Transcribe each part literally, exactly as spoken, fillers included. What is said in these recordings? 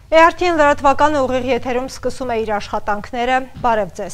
Էարթին լրատվականը ուղիղ եթերում սկսում է իր աշխատանքները, բարև ձեզ։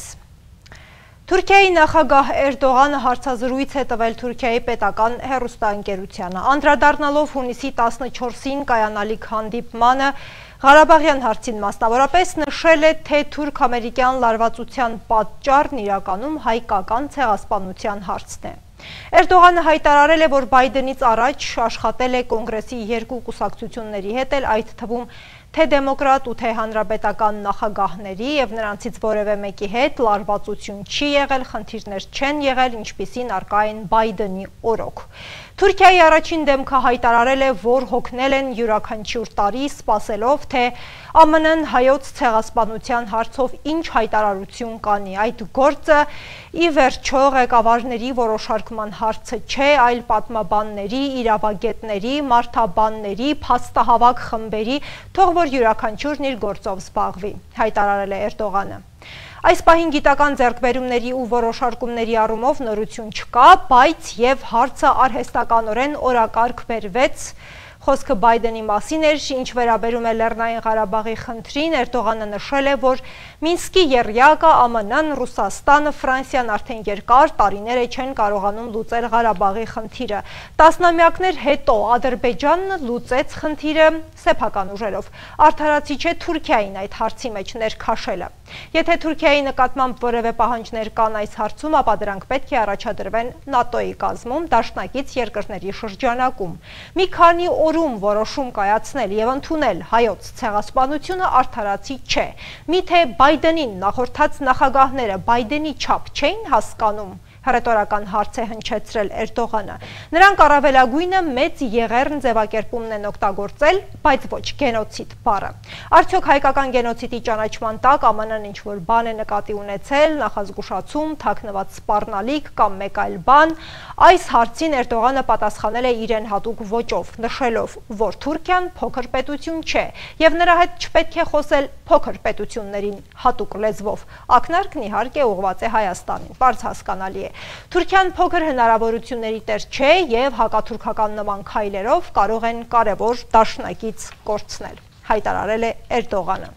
Թուրքիայի նախագահ Էրդողանը հարցազրույց է տվել Թուրքիայի պետական հեռուստաընկերությանը, անդրադառնալով հունիսի տասնչորսին կայանալիք հանդիպմանը, Ղարաբաղյան հարցին մասնավորապես նշել է, թե թուրք-ամերիկյան լարվածության պատճառն իրականում հայկական ցեղասպանության հարցն է։ Էրդողանը հայտարարել է, որ Բայդենից առաջ աշխատել է կոնգրեսի երկու կուսակցությունների հետ, այդ թվում թե դեմոկրատ ու թե հանրապետական նախագահների եւ նրանցից որևէ մեկի հետ լարվածություն չի եղել, խնդիրներ չեն եղել, ինչպիսին արկա են Բայդենի օրոք։ Թուրքիայի առաջին դեմքը հայտարարել է, որ հոգնել են յուրաքանչյուր տարի, սպասելով, թե ԱՄՆ-ն հայոց ցեղասպանության հարցով ինչ հայտարարություն կանի։ Այդ գործը ի վերջո ղեկավարների որոշարկման հարցը չէ, այլ պատմաբանների, իրավագետների, մարդաբանների, փաստահավաք խմբերի, թող որ յուրաքանչյուրն իր գործով զբաղվի, հայտարարել է Էրդողանը։ Այս պահին գիտական ձեռքբերումների ու որոշարկումների առումով նորություն չկա, բայց եւ հարցը արհեստականորեն օրակարգ բերվեց։ Խոսքը Բայդենի մասին էր, ինչ վերաբերում է Լեռնային Ղարաբաղի խնդրին, Էրդողանը նշել է, որ Մինսկի եռյակը, ԱՄՆ-ն, Ռուսաստանը, Ֆրանսիան արդեն երկար տարիներ չեն կարողանում լուծել Ղարաբաղի խնդիրը։ Տասնամյակներ հետո Ադրբեջանն լուծեց խնդիրը սեփական ուժերով։ Արդարացի չէ Թուրքիային այդ հարցի մեջ ներքաշելը։ Եթե Թուրքիայի նկատմամբ որևէ պահանջներ կան այս հարցում, ապա դրանք պետք է առաջադրվեն ՆԱՏՕ-ի կազմում, դաշնակից երկրների շրջանակում։ Մի քանի օրում որոշում կայացնել եւ ընդունել հայոց ցեղասպանությունը արդարացի չէ։ Միթե Բայդենին նախորդած նախագահները Բայդենի չափ չէին հասկանում։ Հռետորական հարց է հնչեցրել Էրդողանը։ Նրանք առավելագույնը մեծ եղեռն ձևակերպումն են օգտագործել, բայց ոչ գենոցիդ բառը։ Արդյոք հայկական գենոցիդի ճանաչման տակ ԱՄՆ-ն ինչ-որ բան է նկատի ունեցել, նախազգուշացում, թաքնված սպառնալիք կամ մեկ այլ բան, այս հարցին Էրդողանը պատասխանել է իրեն հատուկ ոճով, նշելով, որ Թուրքիան փոքր պետություն չէ, եւ նրա հետ չպետք է խոսել փոքր պետություններին հատուկ լեզվով։ Ակնարկն իհարկե ուղղված է Հայաստանին, բարձ հասկանալի է։ Թուրքիան փոքր հնարավորությունների տեր չէ եւ հակաթուրքական նման քայլերով կարող են կարևոր դաշնակից կորցնել, հայտարարել է Էրդողանը։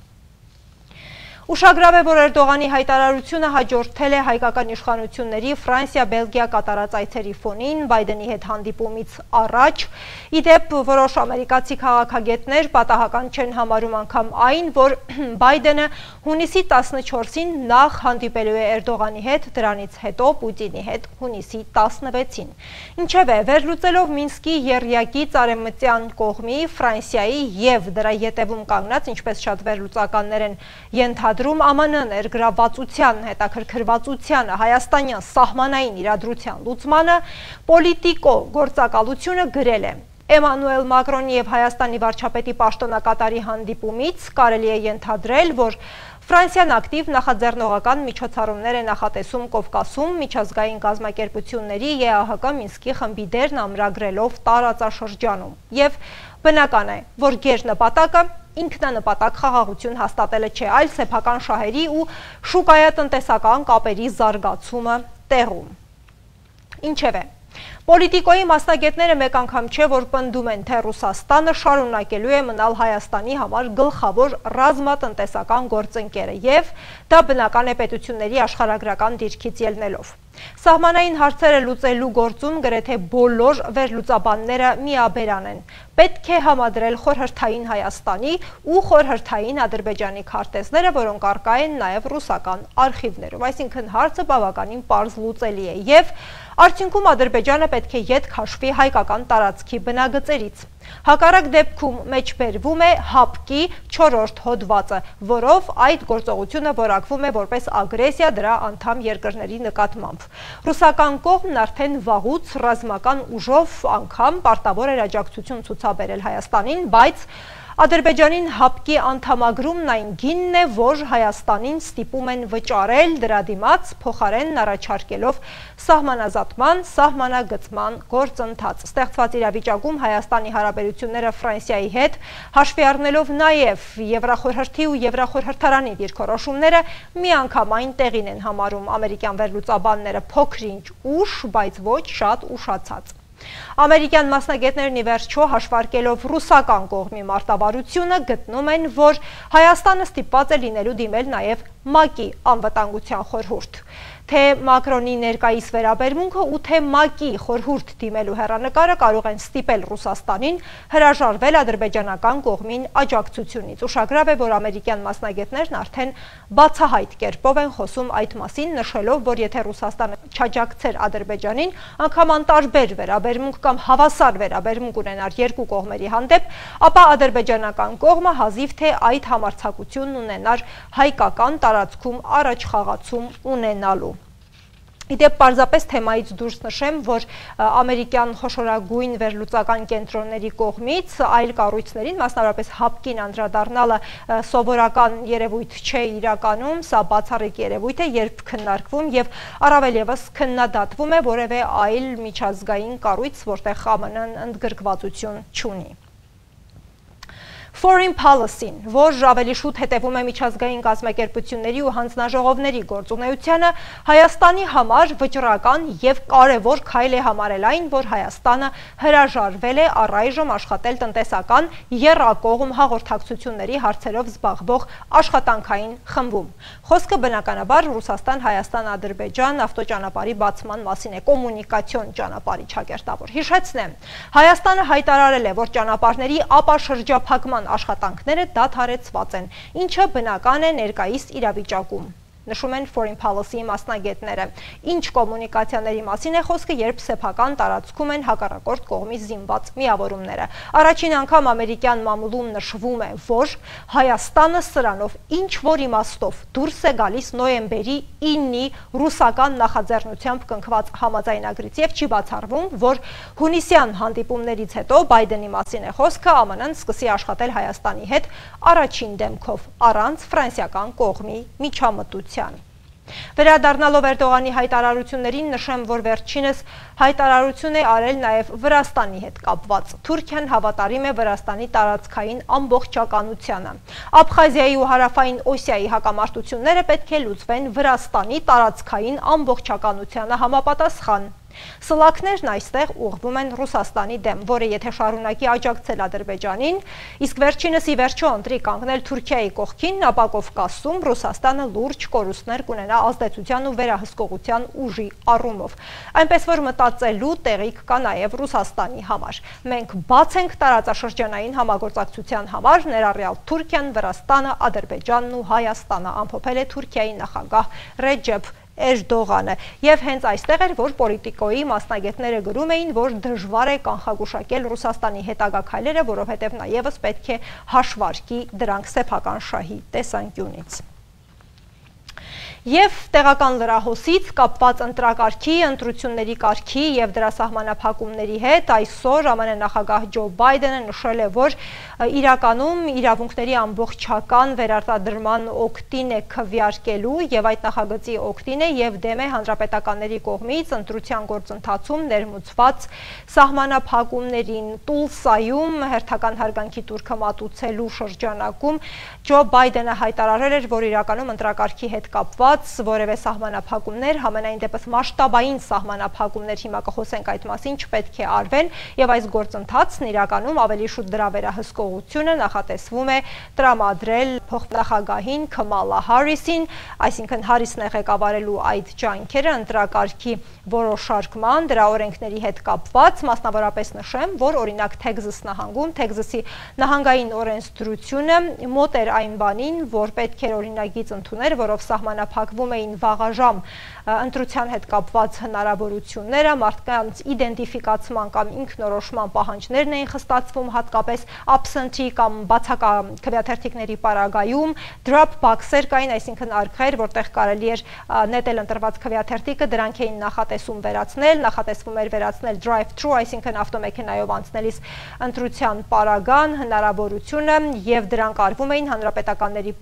Ուշագրավ է, որ Էրդողանի հայտարարությունը հաջորդել է հայկական իշխանությունների Ֆրանսիա-Բելգիա կատարած այցերի ֆոնին, Բայդենի հետ հանդիպումից առաջ։ Իդեպ որոշ ամերիկացի քաղաքագետներ պատահական չեն համարում անգամ այն, որ Բայդենը հունիսի տասնչորսին նախ հանդիպելու է Էրդողանի հետ, դրանից հետո Պուտինի հետ հունիսի տասնվեցին։ Ինչևէ, վերլուծելով Մինսկի եռյակից արևմտյան կողմի Ֆրանսիայի եւ դրա ետևում կանգնած, ինչպես շատ վերլուծականներ են ենթադրում, ԱՄՆ-ն ներգրավվածության, հետաքրքրվածությանը, հայաստանյան սահմանային իրադրության լուծմանը, պոլիտիկո գործակալությունը գրել է։ Էմանուել Մակրոնի եւ Հայաստանի վարչապետի պաշտոնակատարի հանդիպումից կարելի է ենթադրել, որ Ֆրանսիան ակտիվ նախաձեռնողական միջոցառումներ է նախատեսում Կովկասում միջազգային կազմակերպությունների Է Ա Հ Կ Մինսկի խմբի դերն ամրագրելով տարածաշրջանում։ Եվ բնական է, որ գերնպատակը ինքնանպատակ խաղաղություն հաստատելը չէ, այլ սեփական շահերի ու շուկայատնտեսական կապերի զարգացումը տեղում։ Ինչևէ, Պոլիտիկոյի մասնագետները մեկ անգամ չէ, որ պնդում են, թե Ռուսաստանը շարունակելու է մնալ Հայաստանի համար գլխավոր ռազմատնտեսական գործընկերը եւ դա բնական է պետությունների աշխարհագրական դիրքից ելնելով։ Սահմանային հարցերը լուծելու գործում գրեթե բոլոր վերլուծաբանները միաբերան են։ Պետք է համադրել խորհրդային Հայաստանի ու խորհրդային Ադրբեջանի քարտեզները, որոնք առկա են նաև ռուսական արխիվներում, այսինքն հարցը բավականին պարզ լուծելի է եւ արդյունքում Ադրբեջանը պետք է ետ քաշվի հայկական տարածքի բնագծերից։ Հակառակ դեպքում մեջբերվում է ՀԱՊԿ-ի չորրորդ հոդվածը, որով այդ գործողությունը որակվում է որպես ագրեսիա դրա անդամ երկրների նկատմամբ։ Ռուսական կողմն արդեն վաղուց ռազմական ուժով անգամ պարտավոր էր աջակցություն ցուցաբերել Հայաստանին, բայց Ադրբեջանին ՀԱՊԿ-ի անդամագրումն այն գինն է, որ Հայաստանին ստիպում են վճարել դրա դիմաց, փոխարենն առաջարկելով սահմանազատման, սահմանագծման գործընթաց։ Ստեղծված իրավիճակում Հայաստանի հարաբերությունները Ֆրանսիայի հետ, հաշվի առնելով նաև Եվրախորհրդի ու Եվրախորհրդարանի դիրքորոշումները, միանգամայն տեղին են համարում ամերիկյան վերլուծաբանները, փոքրինչ ուշ, բայց ոչ շատ ուշացած։ Ամերիկյան մասնագետներն ի վերջո հաշվարկելով ռուսական կողմի մարտավարությունը գտնում են, որ Հայաստանը ստիպված է լինելու դիմել նաև ՄԱԿ-ի անվտանգության խորհուրդ։ Թե Մակրոնի ներկայիս վերաբերմունքը ու թե ՄԱԿ-ի խորհուրդ դիմելու հեռանկարը կարող են ստիպել Ռուսաստանին հրաժարվել ադրբեջանական կողմին աջակցությունից։ Ուշագրավ է, որ ամերիկյան մասնագետներն արդեն բացահայտ կերպով են խոսում այդ մասին, նշելով, որ եթե Ռուսաստանը չաջակցեր Ադրբեջանին, անգամ անտարբեր վերաբերմունք կամ հավասար վերաբերմունք ունենար երկու կողմերի հանդեպ, ապա ադրբեջանական կողմը հազիվ թե այդ համարձակությունն ունենար հայկական տարածքում առաջխաղացում ունենալու։ Իդեպ պարզապես թեմայից դուրս նշեմ, որ ամերիկյան խոշորագույն վերլուծական կենտրոնների կողմից այլ կառույցներին, մասնավորապես ՀԱՊԿ-ին անդրադառնալը սովորական երևույթ չէ իրականում, սա բացառիկ երևույթ է, երբ քննարկվում եւ առավել եւս քննադատվում է որևէ այլ միջազգային կառույց, որտեղ ԽԱՄԸ-ն ընդգրկվածություն չունի։ Foreign Policy-ն, որ ավելի շուտ հետևում է միջազգային կազմակերպությունների ու հանձնաժողովների գործունեությանը, Հայաստանի համար վճռական եւ կարևոր քայլ է համարել այն, որ Հայաստանը հրաժարվել է առայժմ աշխատել տնտեսական եռակողմ հաղորդակցությունների հարցերով զբաղվող աշխատանքային խմբում։ Խոսքը բնականաբար Ռուսաստան-Հայաստան-Ադրբեջան ավտոճանապարհի բացման մասին է, կոմունիկացիոն ճանապարհի ճակերտավոր։ Հիշեցնեմ, Հայաստանը հայտարարել է, որ ճանապարհների ապաշրջափակման աշխատանքները դադարեցված են, ինչը բնական է ներկայիս իրավիճակում, նշում են Foreign Policy-ի մասնագետները։ Ինչ կոմունիկացիաների մասին է խոսքը, երբ սեփական տարածքում են հակառակորդ կողմի զինված միավորումները։ Առաջին անգամ ամերիկյան մամուլում նշվում է, որ Հայաստանը սրանով ինչ որ իմաստով դուրս է գալիս նոյեմբերի ինի ռուսական նախաձեռնությամբ կնքված համաձայնագրից եւ չի բացառվում, որ հունիսյան հանդիպումներից հետո Բայդենի մասին է խոսքը, ԱՄՆ-ն սկսի աշխատել Հայաստանի հետ առաջին դեմքով, առանց ֆրանսիական կողմի միջամտության։ Վերադառնալով Էրդողանի հայտարարություններին նշեմ, որ վերջինս հայտարարություն է արել նաև Վրաստանի հետ կապված։ Թուրքիան հավատարիմ է Վրաստանի տարածքային ամբողջականությանը։ Աբխազիայի ու Հարավային Օսիայի հակամարտությունները պետք է լուծվեն Վրաստանի տարածքային ամբողջականությանը համապատասխան։ Սլաքներն այստեղ ուղղվում են Ռուսաստանի դեմ, որը եթե շարունակի աջակցել Ադրբեջանին, իսկ վերջինս ի վերջո ընտրի կանգնել Թուրքիայի կողքին, ապա Կովկասում Ռուսաստանը լուրջ կորուստներ կունենա ազդեցության ու վերահսկողության ուժի առումով։ Այնպես որ մտածելու տեղիք կա նաև Ռուսաստանի համար։ Մենք բաց ենք տարածաշրջանային համագործակցության համար, ներառյալ Թուրքիան, Վրաստանը, Ադրբեջանն ու Հայաստանը, ամփոփել է Թուրքիայի նախագահ Ռեջեփ Էրդողանը, եւ հենց այստեղ էր, որ պոլիտիկոյի մասնագետները գրում էին, որ դժվար է կանխագուշակել Ռուսաստանի հետագա քայլերը, որովհետեւ նաեւս պետք է հաշվարկի դրանք սեփական շահի տեսանկյունից։ Եվ տեղական լրահոսից կապված ընտրակարգի, ընտրությունների կարգի եւ դրա սահմանափակումների հետ այսօր ԱՄՆ նախագահ Ջո Բայդենը նշել է, որ իրականում իրավունքների ամբողջական վերարտադրման օգտին է քվեարկելու եւ այդ նախագծի օգտին է եւ դեմ է հանրապետականների կողմից ընտրության գործընթացում ներմուծված սահմանափակումներին։ Տուլսայում հերթական հարգանքի տուրքը մատուցելու շրջանակում Ջո Բայդենը հայտարարել էր, որ իրականում ընտրակարգի հետ կապված որևէ սահմանափակումներ, համենայն դեպս մասշտաբային սահմանափակումներ, հիմա կխոսենք այդ մասին, չպետք է արվեն եւ այս գործընթացն իրականում ավելի շուտ դրա վերահսկողությունը նախատեսվում է տրամադրել փոխնախագահին Քամալա Հարիսին, այսինքն Հարիսն է ղեկավարելու այդ ջանքերը ընտրակարգի որոշարկման, դրա օրենքների հետ կապված, մասնավորապես նշեմ, որ օրինակ Թեքսաս նահանգում, Թեքսասի նահանգային օրենսդրությունը մոտ էր այն բանին, որ պետք էր օրինագիծ ընդունել, որով սահմանափակվում էին վաղաժամ ընտրության հետ կապված հնարավորությունները, մարդկանց իդենտիֆիկացման կամ ինքնորոշման պահանջներն էին խստացվում, հատկապես absentee կամ բացակա քվեաթերթիկների պարագայում, drop box-եր կային, այսինքն արկղեր, որտեղ կարելի էր նետել ընտրված քվեաթերթիկը, դրանք էին նախատեսում վերացնել, նախատեսվում էր վերացնել drive-thru, այսինքն ավտոմեքենայով անցնելիս ընտրության պարագան հնարավորությունը եւ դրանք արվում էին հանրապետականների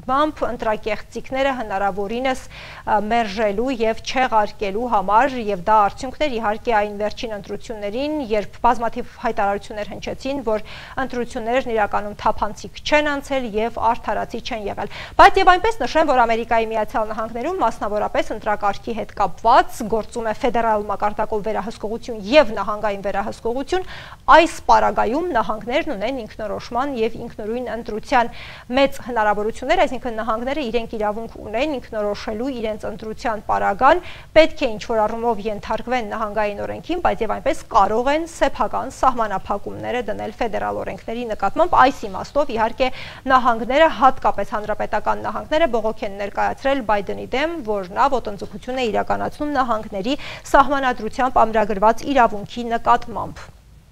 նկատմամբ ընտրակեղծիքները հնարավորինս մերժելու եւ չեղարկելու համար եւ դա արդյունքներ իհարկե այն վերջին ընտրություններին, երբ բազմաթիվ հայտարարություններ հնչեցին, որ ընտրություններն իրականում թափանցիկ չեն անցել եւ արդարացի չեն եղել։ Բայց եւ այնպես նշեմ, որ Ամերիկայի Միացյալ Նահանգներում մասնավորապես ընտրակարգի հետ կապված գործում է ֆեդերալ մակարդակով վերահսկողություն եւ նահանգային վերահսկողություն, այս պարագայում նահանգներն ունեն ինքնորոշման եւ ինքնուրույն ընտրության մեծ հնարավորություններ, այսինքն նահանգները իրենք իրավունք ունեն ինքնորոշելու իրենց ընտրության պարագան, պետք է ինչ-որ առումով ենթարկվեն նահանգային օրենքին, բայց եւ այնպես կարող են սեփական սահմանափակումները դնել ֆեդերալ օրենքների նկատմամբ, այս իմաստով իհարկե նահանգները, հատկապես հանրապետական նահանգները բողոք են ներկայացրել Բայդենի դեմ, որ նա ոտնձգություն է իրականացնում նահանգների սահմանադրությամբ ամրագրված իրավունքի նկատմամբ։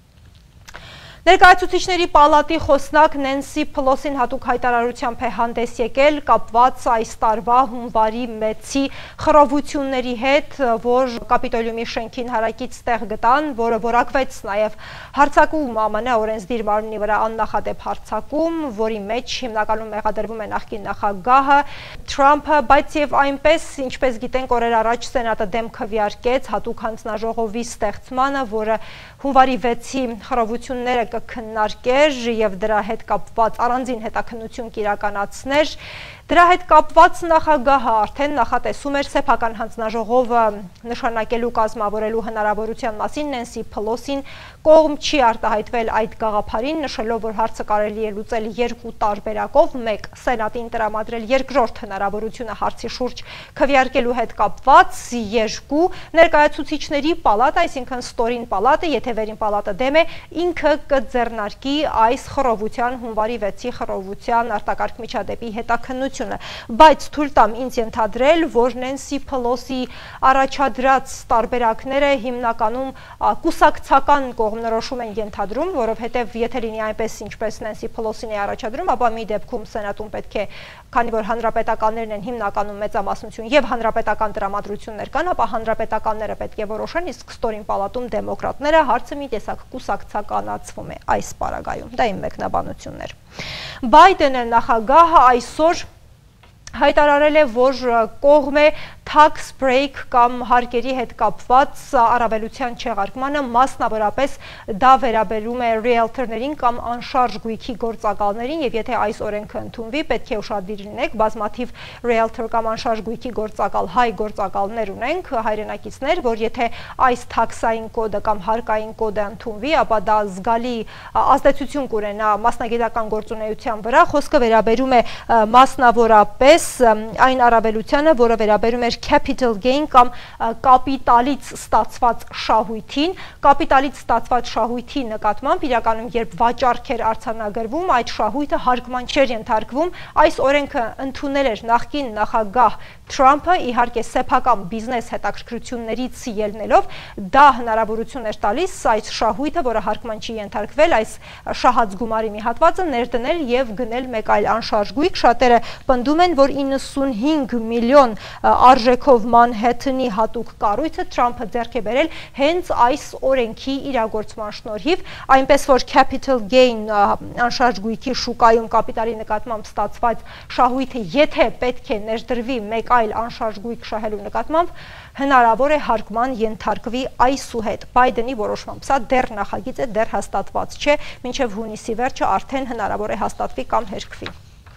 Ներկայացուցիչների պալատի խոսնակ Նենսի Փելոսին հատուկ հայտարարությամբ է հանդես եկել կապված այս տարվա հունվարի մեծի խռովությունների հետ, որ Կապիտոլիումի շենքին հարակից տեղ գտան, որը որակվեց նաև հարձակում ԱՄՆ օրենսդիր մարմնի վրա աննախադեպ հարձակում, որի մեջ հիմնականում մեղադրվում է նախկին նախագահը Թրամփը, բայց եւ այնպես, ինչպես գիտենք, օրեր առաջ Սենատը դեմ քվեարկեց հատուկ հանձնաժողովի ստեղծմանը, որը հունվարի վեցի խռովությունները կքննարկեր եւ դրա հետ կապված առանձին հետաքննություն կիրականացներ։ Դրա հետ կապված նախագահը արդեն նախատեսում էր սեփական հանձնաժողովը նշանակելու կազմավորելու հնարավորության մասին Նենսի Փելոսին կողմ չի արտահայտվել այդ գաղափարին, նշելով, որ հարցը կարելի է լուծել երկու տարբերակով, մեկ Սենատին տրամադրել երկրորդ հնարավորությունը հարցի շուրջ քվեարկելու հետ կապված, երկու ներկայացուցիչների պալատը, այսինքն ստորին պալատը, եթե վերին պալատը դեմ է, ինքը կձեռնարկի այս խռովության հունվարի վեցի խռովության արտակարգ միջադեպի հետաքննություն։ Բայց թույլ տամ ինձ ենթադրել, որ Նենսի Փելոսի առաջադրած տարբերակները հիմնականում կուսակցական կողմնորոշում են ենթադրում, որովհետև եթե լինի այնպես, ինչպես Նենսի Փելոսին է առաջադրում, ապա մի դեպքում Սենատում պետք է, քանի որ հանրապետականներն են հիմնականում մեծամասնություն եւ հանրապետական տրամադրություններ կան, ապա հանրապետականները պետք է որոշեն, իսկ ստորին պալատում դեմոկրատները, հարցը մի տեսակ կուսակցականացվում է այս պարագայում։ Դա իմ մեկնաբանությունն էր։ Բայդենը նախագահը այսօր հայտարարել է, որ կողմ է tax break կամ հարկերի հետ կապված առավելության չեղարկմանը, մասնավորապես դա վերաբերում է realtor-ներին կամ անշարժ գույքի գործակալներին, եւ եթե այս օրենքը ընդունվի, պետք է ուշադիր լինեք, բազմաթիվ realtor կամ անշարժ գույքի գործակալ հայ գործակալներ ունենք, հայրենակիցներ, որ եթե այս tax-ային կոդը կամ հարկային կոդը ընդունվի, ապա դա զգալի ազդեցություն կունենա մասնագիտական գործունեության վրա, խոսքը վերաբերում է մասնավորապես այն առավելությանը, որը վերաբերում է capital gain կամ կապիտալից ստացված շահույթին, կապիտալից ստացված շահույթի նկատմամբ իրականում երբ վաճառք էր արձանագրվում, այդ շահույթը հարկման չէր ենթարկվում, այս օրենքը ընդունել էր նախկին նախագահ Թրամփը, իհարկե սեփական բիզնես հետաքրքրություններից ելնելով, դա հնարավորություն էր տալիս այս շահույթը, որը հարկման չի ենթարկվել, այս շահած գումարի մի հատվածը ներդնել եւ գնել մեկ այլ անշարժ գույք, շատերը պնդում են, որ իննսունհինգ միլիոն արժեքով Մանհեթենի հատուկ կառույցը Թրամփը ձեռք է բերել հենց այս օրենքի իրագործման շնորհիվ, այնպես որ capital gain անշարժ գույքի շուկայում կապիտալի նկատմամբ ստացված շահույթը, եթե պետք է ներդրվի մեկ այլ անշարժ գույք շահելու նկատմամբ, հնարավոր է հարկման ենթարկվի այսուհետ։ Բայդենի որոշմամբ սա դեռ նախագիծ է, դեռ հաստատված չէ, մինչև հունիսի վերջը արդեն հնարավոր է հաստատվի կամ հերքվի։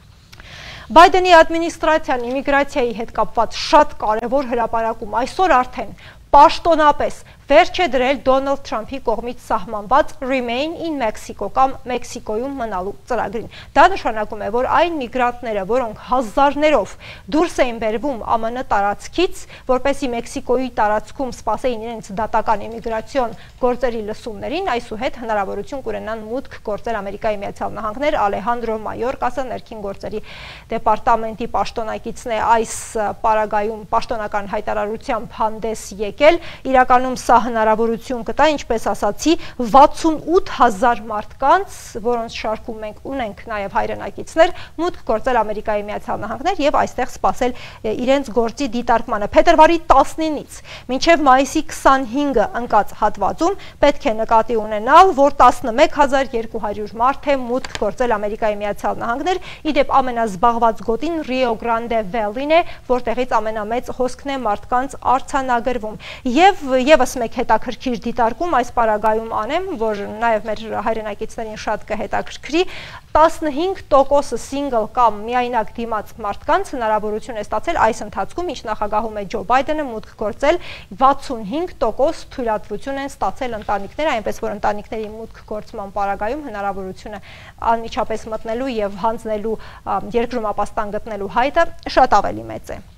Բայդենի ադմինիստրացիան իմիգրացիայի հետ կապված շատ կարևոր հրապարակում այսօր արդեն պաշտոնապես վերջ է դրել Դոնալդ Թրամփի կողմից սահմանված Remain in Mexico կամ Մեքսիկոյում մնալու ծրագրին։ Դա նշանակում է, որ այն միգրանտները, որոնք հազարներով դուրս էին բերվում ԱՄՆ տարածքից, որպեսզի Մեքսիկոյի տարածքում սպասեին իրենց դատական իմիգրացիոն գործերի լսումներին, այսուհետ հնարավորություն կունենան մուտք գործել Ամերիկայի Միացյալ Նահանգներ։ Ալեհանդրո Մայորկասը ներքին գործերի դեպարտամենտի պաշտոնակիցն է այս պարագայում պաշտոնական հայտարարությամբ հանդես եկել փրկել, իրականում սա հնարավորություն կտա, ինչպես ասացի, վաթսունութ հազար մարդկանց, որոնց շարքում մենք ունենք նաև հայրենակիցներ, մուտք գործել Ամերիկայի Միացյալ Նահանգներ եւ այստեղ սպասել իրենց գործի դիտարկմանը։ Փետրվարի տասնինից մինչև մայիսի քսանհինգը ընկած հատվածում պետք է նկատի ունենալ, որ տասնմեկ հազար երկու հարյուր մարդ է մուտք գործել Ամերիկայի Միացյալ Նահանգներ, իդեպ ամենազբաղված գոտին Rio Grande Valley-ն է, որտեղից ամենամեծ հոսքն է մարդկանց արձանագրվում։ Եվ եւս մեկ հետաքրքիր դիտարկում այս պարագայում անեմ, որ նաև մեր հայրենակիցներին շատ կհետաքրքրի, տասնհինգ տոկոսը single կամ միայնակ դիմաց մարդկանց հնարավորություն է ստացել այս ընթացքում, ինչ նախագահում է Ջո Բայդենը, մուտք գործել, վաթսունհինգ տոկոս թույլատվություն են ստացել ընտանիքները, այնպես որ ընտանիքների մուտք գործման պարագայում հնարավորությունը անմիջապես մտնելու եւ հանձնելու երկրում ապաստան գտնելու հայտը շատ ավելի մեծ է։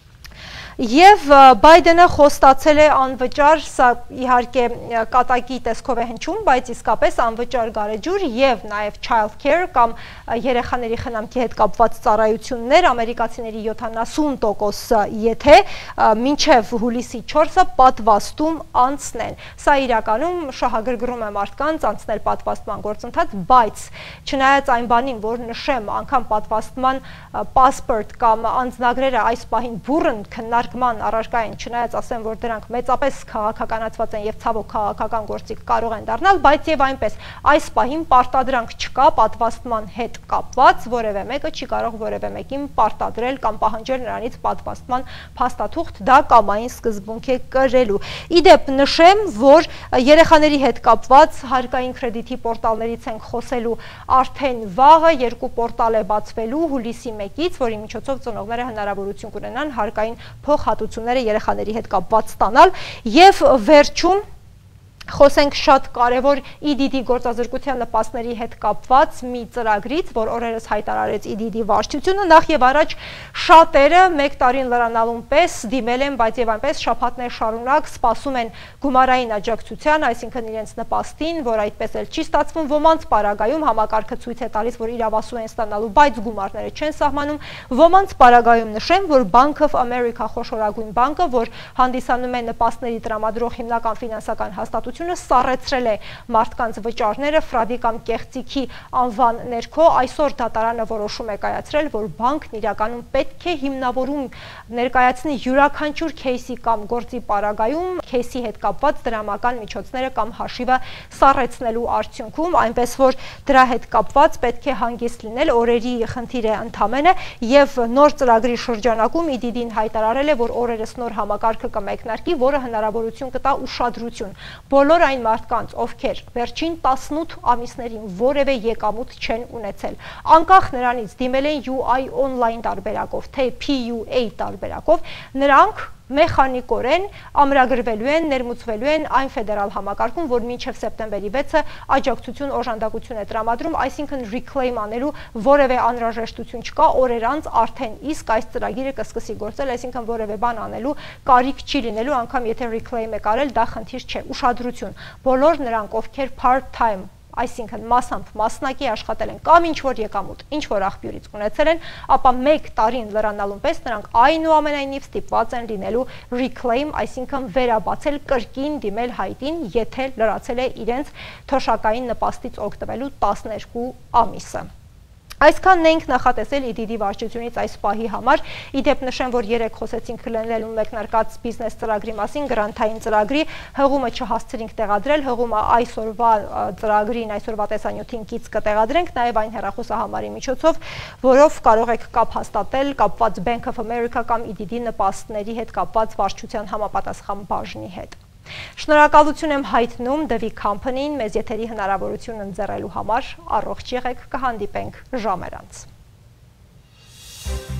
Եվ Բայդենը խոստացել է անվճար, սա իհարկե կատակի տեսքով է հնչում, բայց իսկապես անվճար գարեջուր եւ նաեւ child care կամ երեխաների խնամքի հետ կապված ծառայություններ ամերիկացիների յոթանասուն տոկոս եթե մինչև հուլիսի չորսը պատվաստում անցնեն։ Սա իրականում շահագրգռում է մարդկանց անցնել պատվաստման գործընթաց, բայց չնայած այն բանին, որ նշեմ, անգամ պատվաստման passport կամ անձնագրերը այս պահին բուռն քննարկվում առարկա են, չնայած ասեմ, որ դրանք մեծապես քաղաքականացված են եւ ցավոք քաղաքական գործիք կարող են դառնալ, բայց եւ այնպես այս պահին պարտադրանք չկա պատվաստման հետ կապված, որևէ մեկը չի կարող որևէ մեկին պարտադրել կամ պահանջել նրանից պատվաստման փաստաթուղթ, դա կամային սկզբունք է կրելու։ Իդեպ նշեմ, որ երեխաների հետ կապված հարկային կրեդիթի պորտալներից ենք խոսելու արդեն վաղը, երկու պորտալ է բացվելու հուլիսի մեկից, որի միջոցով ծնողները հնարավորություն կունենան հարկային փոխհատուցումները երեխաների հետ կապված ստանալ եւ վերջում խոսենք շատ կարևոր ի դի դի գործազրկության նպաստների հետ կապված մի ծրագրից, որ օրերս հայտարարեց ի դի դի վարչությունը, նախ եւ առաջ շատերը մեկ տարին լրանալուն պես դիմել են, բայց եւ այնպես շաբաթներ շարունակ սպասում են գումարային աջակցության, այսինքն իրենց նպաստին, որ այդպես էլ չի ստացվում, ոմանց պարագայում համակարգը ցույց է տալիս, որ իրավասու են ստանալու, բայց գումարները չեն սահմանում, ոմանց պարագայում նշեմ, որ Bank of America խոշորագույն բանկը, որ հանդիսանում է նպաստների տրամադրող հիմնական ֆինանսական հաստատություն, սառեցրել է մարդկանց վճարները ֆրադի կամ կեղծիքի անվան ներքո, այսօր դատարանը որոշում է կայացրել, որ բանկն իրականում պետք է հիմնավորում ներկայացնի յուրաքանչյուր քեյսի կամ գործի պարագայում քեյսի հետ կապված դրամական միջոցները կամ հաշիվը սառեցնելու արդյունքում, այնպես որ դրա հետ կապված պետք է հանգիստ լինել, օրերի խնդիր է ընդամենը եւ նոր ծրագրի շրջանակում ի դի դին հայտարարել է, որ օրերս նոր համակարգը կմեկնարկի, որը հնարավորություն կտա ուշադրություն բոլոր այն մարդկանց, ովքեր վերջին տասնութ ամիսներին որևէ եկամուտ չեն ունեցել, անկախ նրանից դիմել են յու այ online տարբերակով, թե փի յու էյ տարբերակով, նրանք մեխանիկորեն ամրագրվելու են, ներմուծվելու են այն ֆեդերալ համակարգում, որ մինչև սեպտեմբերի վեցը աջակցություն օժանդակություն է տրամադրում, այսինքն reclaim անելու որևէ անհրաժեշտություն չկա, օրեր անց արդեն իսկ այս ծրագիրը կսկսի գործել, այսինքն որևէ բան անելու կարիք չի լինելու, անգամ եթե reclaim եք արել, դա խնդիր չէ, ուշադրություն, բոլոր նրանք, ովքեր part time այսինքն մասամբ մասնակի աշխատել են կամ ինչ-որ եկամուտ, ինչ-որ աղբյուրից ունեցել են, ապա մեկ տարին լրանալուն պես նրանք այնուամենայնիվ ստիպված են լինելու reclaim, այսինքն վերաբացել կրկին դիմել հայտին, եթե լրացել է իրենց թոշակային նպաստից օգտվելու տասներկու ամիսը։ Այսքանն ենք նախատեսել ի դի դի վարչությունից այս պահի համար, իդեպ նշեմ, որ երեկ խոսեցինք Գլենվելում մեկնարկած բիզնես ծրագրի մասին, գրանտային ծրագրի, հղումը չհասցրինք տեղադրել, հղումը այսօրվա ծրագրին, այսօրվա տեսանյութին կից կտեղադրենք, նաև այն հեռախոսահամարի միջոցով, որով կարող եք կապ հաստատել կապված Bank of America կամ ի դի դի նպաստների հետ կապված վարչության համապատասխան բաժնի հետ։ Շնորհակալություն եմ հայտնում The Week Company-ին մեզ եթերի հնարավորություն ընձեռելու համար, առողջ եղեք, կհանդիպենք ժամեր անց։